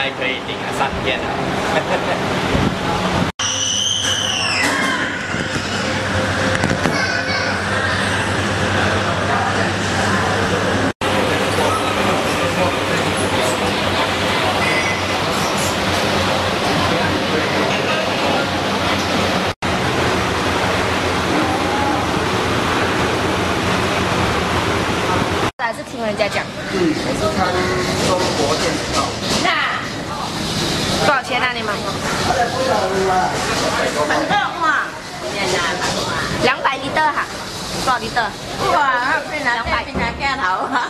该可以顶3天了。 还是听人家讲。 我是看中国电视报。 多少钱啊？你们？ 很热哇 200厘的哈，多少厘的？ 哇，变成鏡頭啊！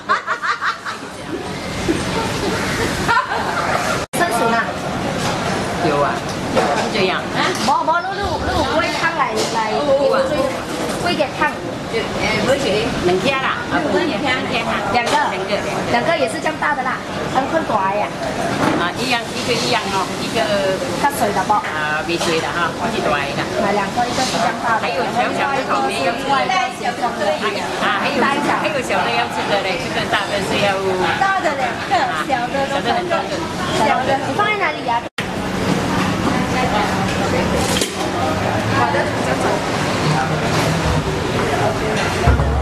生熟呢？ 有啊，這樣啊？ 冇，煨湯來煨點湯。 煨幾2天啦？啊，不是2天哈，2個也是這樣大的啦，很大呀。 啊，一個一樣哦，一個它水的不？ 啊，沒水的哈，我是大的。 買2個，一個是這樣大的。 還有小的旁邊要吃的，啊，還有小的要吃的嘞，這個大的是要大的2個，小的小的很多個， 小的你放在哪裡呀？好的，走。